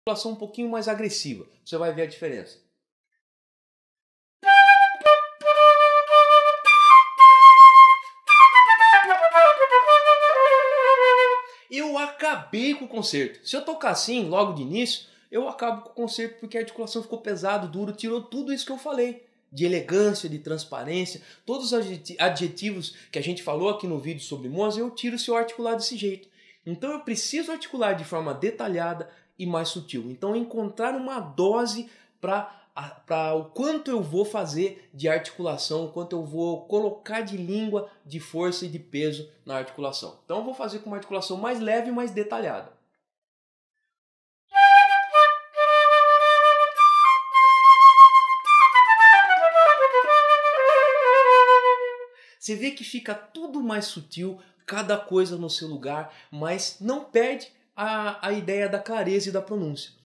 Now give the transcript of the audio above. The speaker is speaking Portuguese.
articulação um pouquinho mais agressiva. Você vai ver a diferença. Eu acabei com o concerto. Se eu tocar assim logo de início, eu acabo com o concerto porque a articulação ficou pesado, duro, tirou tudo isso que eu falei. De elegância, de transparência, todos os adjetivos que a gente falou aqui no vídeo sobre Mozart, eu tiro se eu articular desse jeito. Então eu preciso articular de forma detalhada e mais sutil. Então encontrar uma dose para o quanto eu vou fazer de articulação, o quanto eu vou colocar de língua, de força e de peso na articulação. Então eu vou fazer com uma articulação mais leve e mais detalhada. Você vê que fica tudo mais sutil, cada coisa no seu lugar, mas não perde a ideia da clareza e da pronúncia.